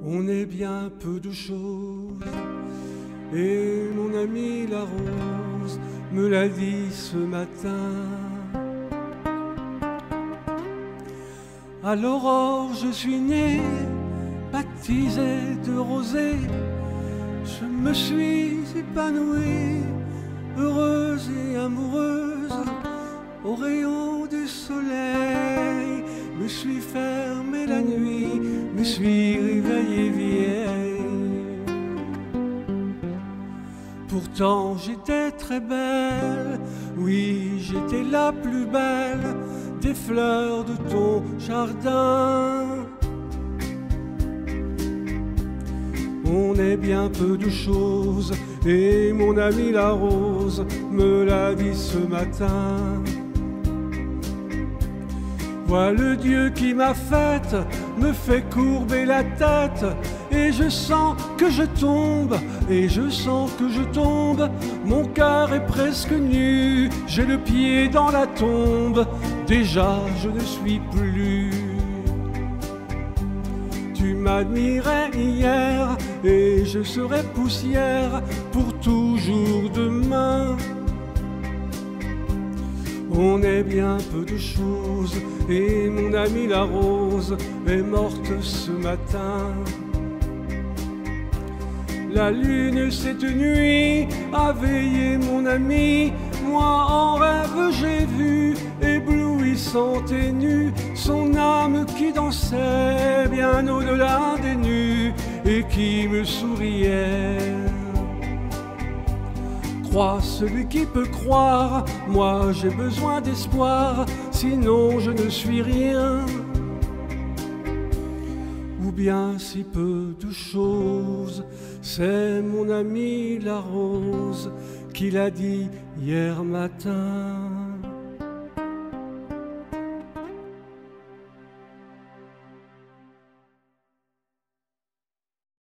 On est bien peu de choses, et mon ami la rose me l'a dit ce matin. À l'aurore je suis né, baptisé de rosée, je me suis épanouie, heureuse et amoureuse, au rayon du soleil. Me suis fermé la nuit, me suis réveillé vieille. Pourtant j'étais très belle, oui j'étais la plus belle des fleurs de ton jardin. On est bien peu de choses, et mon ami la rose me l'a dit ce matin. Vois le Dieu qui m'a faite, me fait courber la tête, et je sens que je tombe, et je sens que je tombe. Mon cœur est presque nu, j'ai le pied dans la tombe, déjà je ne suis plus. Tu m'admirais hier, et je serai poussière pour toujours demain. On est bien peu de choses, et mon ami la rose est morte ce matin. La lune cette nuit a veillé mon ami, moi en rêve j'ai vu, éblouissante et nue, son âme qui dansait bien au-delà des nues et qui me souriait. Crois celui qui peut croire, moi j'ai besoin d'espoir, sinon je ne suis rien. Ou bien si peu de choses, c'est mon ami la rose qui l'a dit hier matin.